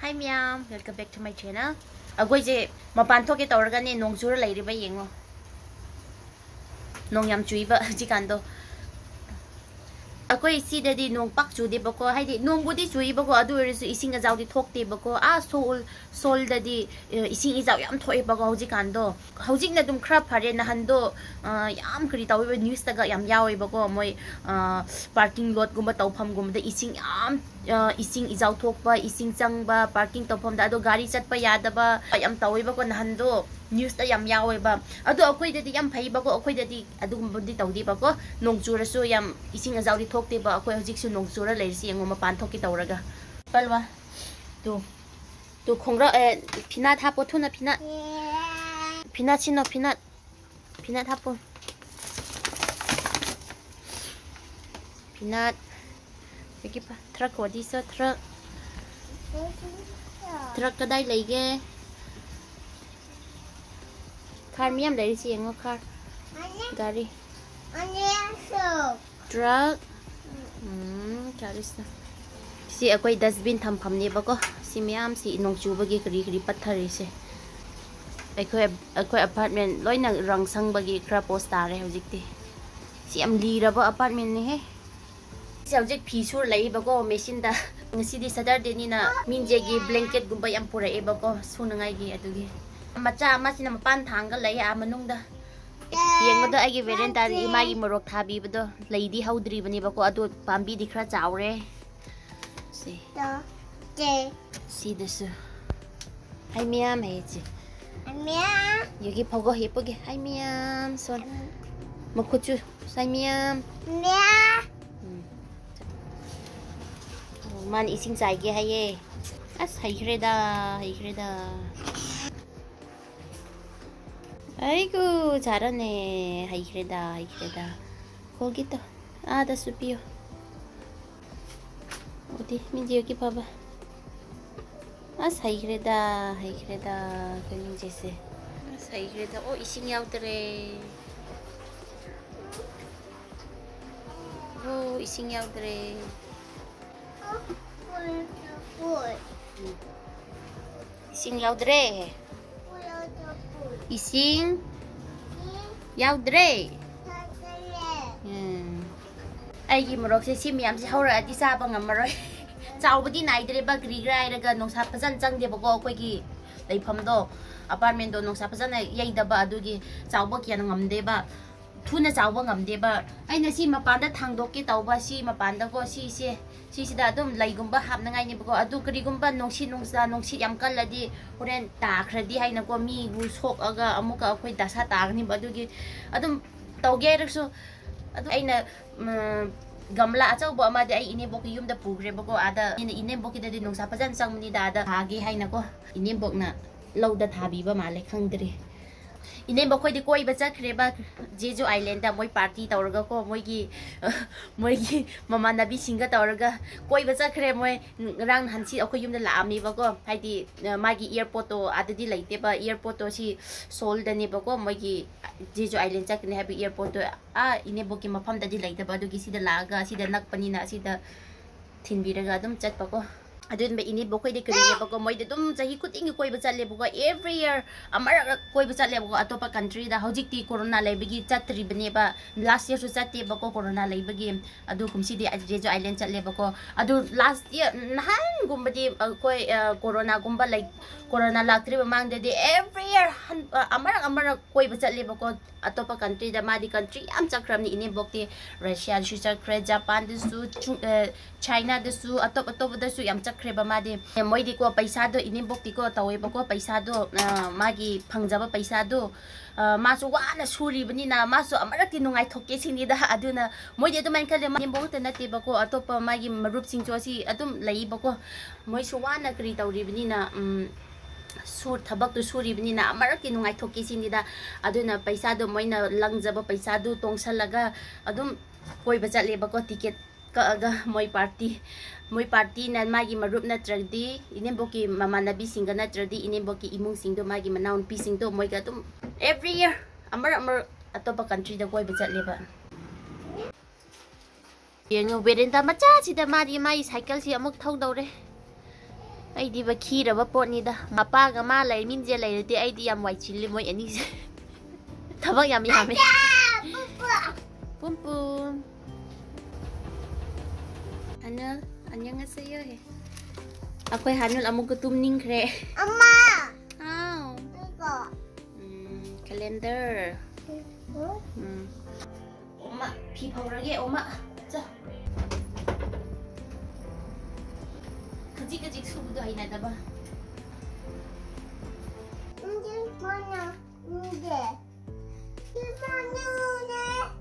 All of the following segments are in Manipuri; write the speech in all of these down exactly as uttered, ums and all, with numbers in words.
Hi ma'am, welcome back to my channel. Agoi je mapan thoke tawraga ne nong chura lairiba yengo. Nong yam chuiba jikando. Agoi si dadi nong pak chu de bako haidi nong budi chui bako adu risu ising a jaudi thokte bako a sol sol dadi ising i jaw yam thoi bako jikando. Hojik na dum khra phare na hando yam kri tawi news taga yam yawi bako moi parking lot gumba tawpham gumba ising yam ising ijaw thokpa ising changba parking tawpham da ado gari chatpa yadaba yam tawi bako na hando news ta yam yawi ba ado akoi dadi yam phai bako akoi dadi adu gumba di tawdi bako nong chura su yam ising a jaudi thokte ba akoi hojik su nong chura leirsi yango mapan thoki tawraga palwa tu tu khongra e phina thapo thuna phina phina chino phina phina thapo phina Bagi pa truck wadi sa truck truck kadai leige car miam dari si yengo car gari truck hmm charis na si akoi dustbin tham pham ne ba ko si miam si nong chu bagi kri kri pathari se akoi akoi apartment loina rang sang bagi kra post tare hojikti si am li ra ba apartment ne he Subject pisur lai bago machine da ngasi di Saturday ni na minje gi blanket gumba yam pura e bago sunangai gi adugi macha ama sina mapan thanga lai a manung da yeng da ai gi veranda ri ma gi morok thabi bado lai di haudri bani bago adu pambi di khra chawre si da je si desu hai miam he ji miam yogi phogo he pogi hai miam son makhuchu sai miam miam Man ising saige haye as haikreda haikreda 아이고 잘하네 haikreda haikreda 거기다 아 다 수비요 어디 민지 여기 봐봐 아 haikreda haikreda 그민지세 아 haikreda 어 이싱 야우드래 오 이싱 야우드래 Ising yaudre Ising yaudre Ai gi morok se sim yam se hora ati sa ba ngamroi chaw badi nai dre ba gri grai raga nong sa phajan chang de ba ko koi gi leifam do apartment do nong sa phajan yai da ba adu gi chaw ba kya ngam de ba thuna chaw ba ngam de ba ai na si mapan da thang dok ki taw ba si mapan da ko si si Sisida adum laigumba hapnangai ni bako adu karigumba nongsi nongsa nongsi yam kalladi horen takradi haina ko mi bu sok aga amuka akoi dasa tagni badugi adum tawge rakso adu aina gamla achau bo amade ai ine bok yum da pugre bako ada ine ine boki da nongsa pajan sangmuni da ada hage haina ko ine bok na lauda thabi ba male khangdri ine bokoi de koi bacha kreba jeju island da moi party tawraga ko moi gi moi gi mama nabi singa tawraga koi bacha kre moi rang hansi akoi yum da laami ba ko haidi magi airport to adadi laite ba airport to si sol da ne ba ko moi gi jeju island chak ne habi airport to a ine boki mafam da di laite ba du gi sida laga sida nakpani na sida thinbiraga dum chat ba ko adun be ini bokoi de kri ba ko moi de dum jahi kuting koi ba chatle ba every year amara koi ba chatle ba atopa country da hojik ti corona leibigi chatri bane ba last year su chatte ba ko corona leibigi adu kumsi de jeju island chatle ba ko adu last year nahan gumba di koi corona gumba like corona laktri ba mang de every year amara amara koi ba chatle ba ko atopa country da madi country am chakram ni ini bokti Russia su chakre Japan de su China de su atop atop da su yam kreba madi moi di ko paisa do ini bokti ko tawe ba ko paisa do magi phangjaba paisa do masu wana suri bani na masu amaraki nungai thokke sini da aduna moi de to man khale ma bok ta nati ba ko atop magi marup sing cho si adum lai ba ko moi su wana kri tawri bani na sur thabak tu suri bani na amaraki nungai thokke sini da aduna paisa do moi na langjaba paisa do tongsalaga adum koi ba chatle ba ko ticket ka aga moi party moi party na magi marup na tradi inemboki mama nabi singa na tradi inemboki imung singdo magi manaun pi singdo moi ga tum every year amar amar atopa country da koi bachat leba yengo berenda macha sida mari mai cycle si amuk thau dore ꯑꯩꯗꯤ ꯕꯈꯤꯔꯕ ꯄꯣꯠꯅꯤꯗ ꯃꯄꯥꯒ ꯃꯥ ꯂꯩ ꯃꯤꯟꯖꯦ ꯂꯩꯔꯗꯤ ꯑꯩꯗꯤ ꯌꯥꯝ ꯋꯥꯏꯆꯤꯜꯂꯤ ꯃꯣꯏ ꯑꯅꯤꯁꯦ ꯊꯕꯛ ꯌꯥꯝ ꯌꯥꯝꯃꯦ ꯄꯨꯝꯄꯨꯝ 하늘 안녕하세요 해. 아코이 하늘 아무것도 tumningkre. 엄마. 아우. 이거. 음, 캘린더. 음. 엄마 비 바우르게 엄마. 자. 그지그지 수부도 하이나다 봐. 이제 뭐냐? 이제. 이만우네.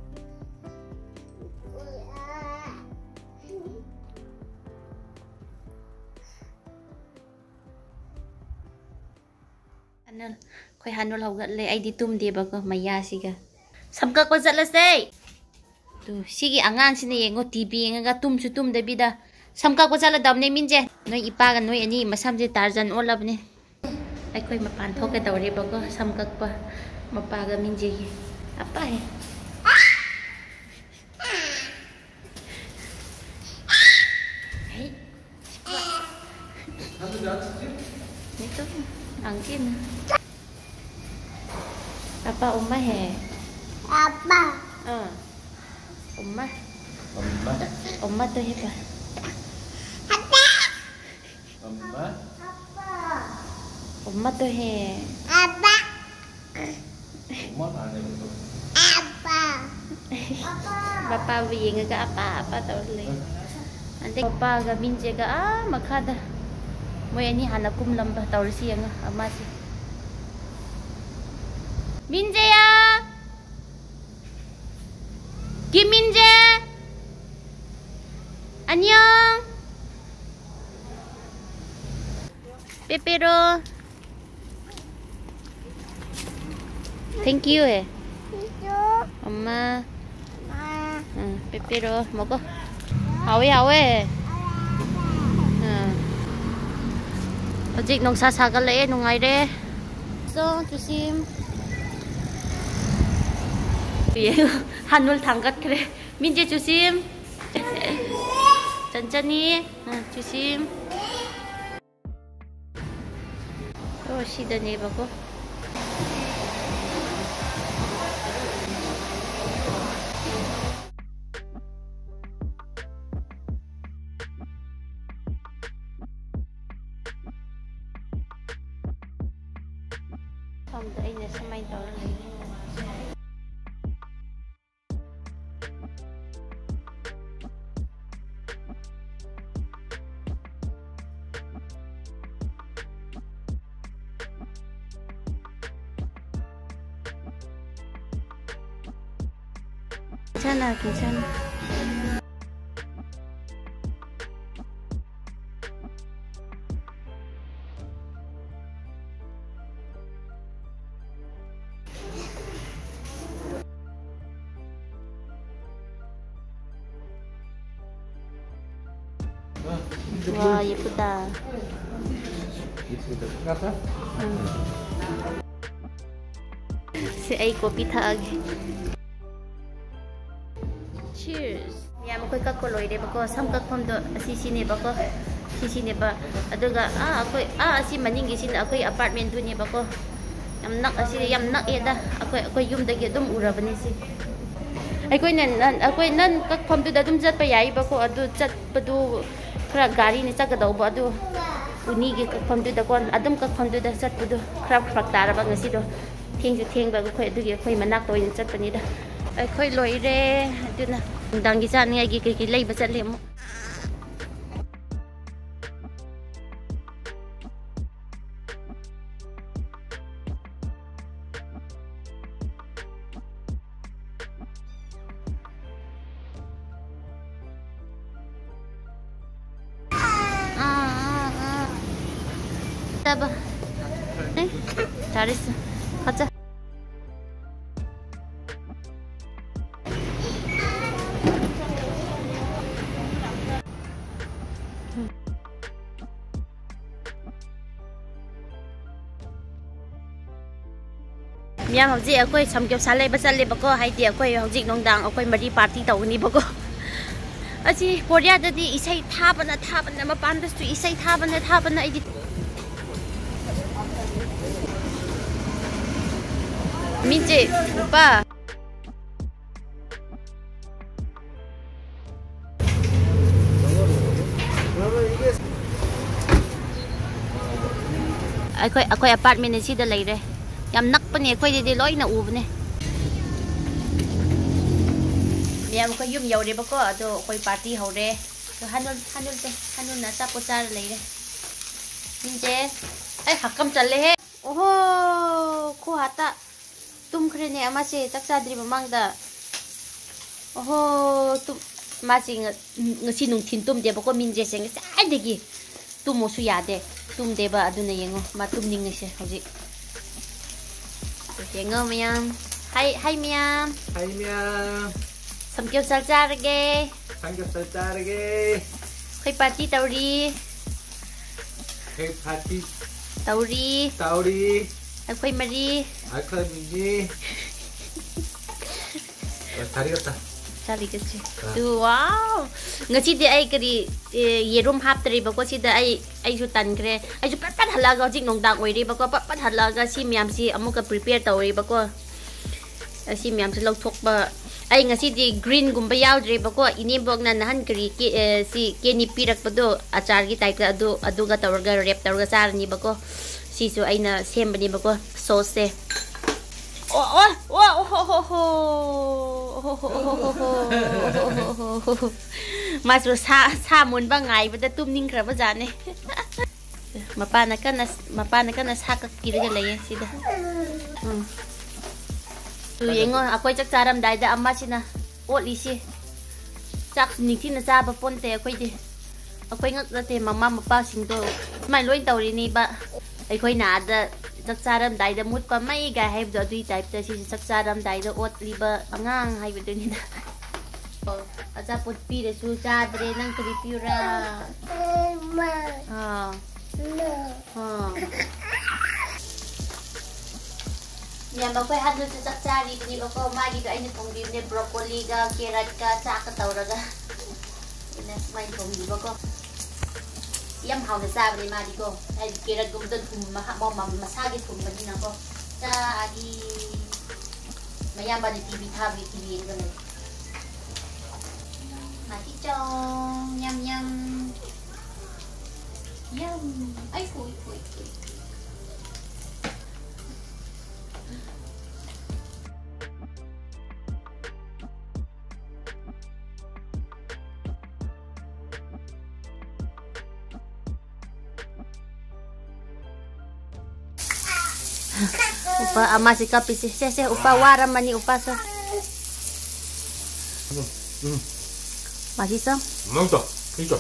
Hanul, koy Hanul hawgatle ay di tumdi ba ko maya siga. Samkak pa salasay. Tu sige angang sina yengo T V nga tum su tum dabida. Samkak pa sala dam ne minje. Noy ipagan noy ani masam je Tarzan olab ne. Ay koy mapan thok ka dawre ba ko samkak pa mapaga minje. Apa he? Hey. Ito. Angkin. Apa Oma he? Apa? Uh. Oma. Oma. Oma tuh apa? Apa? Oma. Apa? Oma tuh he. Apa? Oma tanya betul. Apa? Apa? Bapak biing ga apa apa tahu le. Nanti bapak ga minje ga ah makada. Mo yani hanakum lamba tahu sih yang amasi. 민재야! 김민재! 안녕! 빼빼로! 땡큐 해. 이거. 엄마. 엄마. 응, 빼빼로 먹어. 하웨 하웨. 응. 아직 농사 사갈래? 농아이래. 써, 조심. 한울 담갔 그래. 민재 조심. 천천히. 응, 조심. 또 시드니 보고. 처음부터 이제 스마일 떠올래. 괜찮아, 괜찮아. 와, 예쁘다. Itu kata. 응. Si ay kopi taagi. Cheers. Miyam ako'y kakuloy, di ba ko? Samkakpamdo, asisini ba ko? Sisini ba? Aduga, ah, ako'y, ah, asi maningisin ako'y apartment doon, ba ko? Yam nak, asi, yam nak, eda. Ako'y, ako'y yung dagi, dum ura ba nisi? Ako'y nan, ako'y nan, kakpamdo da, dum jat pa yay ba ko? Adu, jat pa do, kara gari ni sa gadaw ba? Adu, unigi kakpamdo da ko, adum kakpamdo da, jat pa do, kara fraktara ba ngasi do? Ting ju ting ba ko, adugi, ako'y manak to, yung jat pa nida. Ako'y loire, adu na. Dang gisa niya gikikilay ba sa limo? Ah, ah, ah. Taba. Eh? 잘했어. 가자. Miam hꯧji akoi samgyop salai basal le bako hai ti akoi houji nongdang akoi mari party tawni bako Aji Korea dadi isai thabana thabana mapan dasu isai thabana thabana idi Minje upa Akoi akoi apartment ni sida leire yam nakpane akoi de loina ubne Miam ko yum yaure ba ko ado koi party hore to hanul hanul te hanul na sa pochar leire Minje ai hakam challe he oho ko hata tum khre ne ama se taksa dri mamang da oho tum ma sing ngasi nung thin tum de ba ko Minje seng sai de gi tum mo su ya de tum de ba adu na yengo ma tum ning se hoji yengo miam hai hai miam Hai miam Samkyupsal charage Samgyeopsal charage Koi party tauri Hey party tauri tauri Koi mari Akha miji Tari kata Chali kasi tu wow ngasi de ai kari yerum hap tari ba ko si da ai ai su tan kre ai su pat pat halaga jing nong dang oi ri ba ko pat pat halaga si miam si amuka prepare tauri ba ko si miam si lok thok ba ai ngasi di green gumba yaudre ba ko inibok na nahan kari ki si keni pirak pa do achar gi type adu adu ga tawga rep tawga sar ni ba ko si su aina sem ba ni ba ko sauce se oh oh oh oh oh masro sa sa mun ba ngai ba da tum ning kra ba jane mapana kana mapana kana sa ka kiraga lay sida Tu yengo akoy chak charam dai da amma sina otli si chak ningti na cha ba ponte akoy di akoy ngak na te mama mapa sing to mai loin tawri ni ba ai khoi na da chak charam dai da mut pa mai ga hai do dui type ta si chak charam dai da otli ba angang hai ba ni na acha put pi de su cha dre nang tri piura Ma. ha No. ha Yang bapak hadu cecak cari ni bapak magi ka ini tong ni broccoli ga carrot ka sa ka tawra ga ina main tong di bapak yam hau na sa ni magi ko ai carrot gum dan kum ma mo ma masagi kum ba ni na ko sa adi mayam ba ni T V thabi T V ga ni mati chong yam yam yam ai koi koi koi Upa ama si kapi si sese upa waram mani upa sa. 음. 맛있어? 맛있다 진짜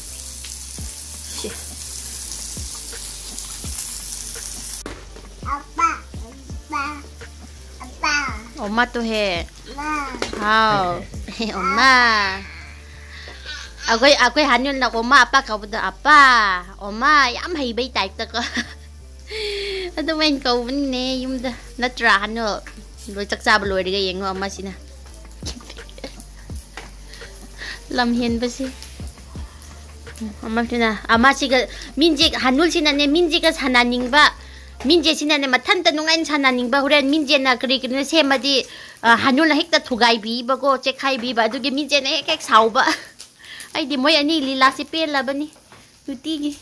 Apa? Apa? Apa? 엄마 또 해. Ma. 아우. 엄마. 아고이 아고이 한윤 나 엄마 아빠 가보다 아빠. 엄마 얌 헤이베이 따이다 거. Ano man ko ne yung da natra ano lo chaksa ba loi ga yeng amma sina lam hian ba si amma tina amma si ga minje hanul sina ne minje ga sananing ba minje sina ne mathan ta nungain sananing ba huren minje na kri kri ne semadi hanul na hekta thugai bi ba ko chekhai bi ba du ge minje ne hek hek sau ba ai di moi ani lila si pel la ba ni tuti gi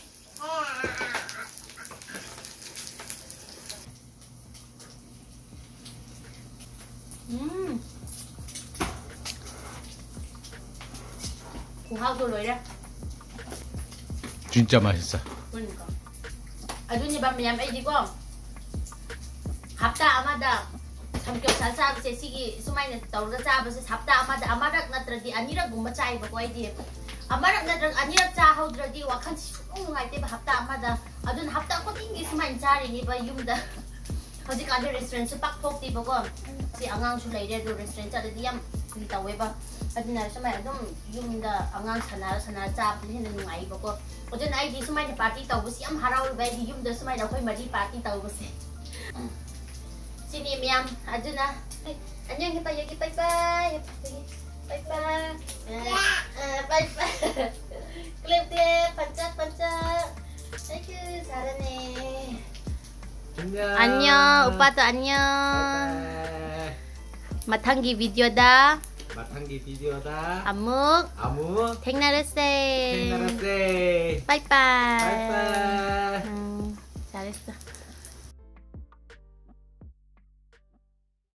음. 고하고 로이라. 진짜 맛있어 그러니까. 아주니 밤에 얌 에디고. 합다 아마다 삼겹살 사브세 시기 수마이네 떠오르가 사브세 합다 아마다 아마락 나트라디 아니라 곰바 차이바 거이디. 아마락 나트라 아니라 차 하우드라디 와칸 숭 하이테 합다 아마다 아준 합다 코팅기 수마인 차리니 바 юм다. Hojik ada restoran sepak pok di bago si angang sulai dia do restoran ada diam di tahu ba ada nara sama adum yung da angang sana sana cap ni nung ai bago ojen ai di semai di party tahu si am harau ba di yung da semai da koi mari party tahu besi sini miam ada na anyang kita ya kita bye 빠이빠이. 아, 빠이빠이. 클립 클립 반짝반짝. 아이고 잘하네. 안녕. 안녕. 오빠도 안녕. 바이바이. 마탕기 비디오다. 마탕기 비디오다. 암묵. 아무. 택나르세. 택나라세. 빠이빠이. 바이바이.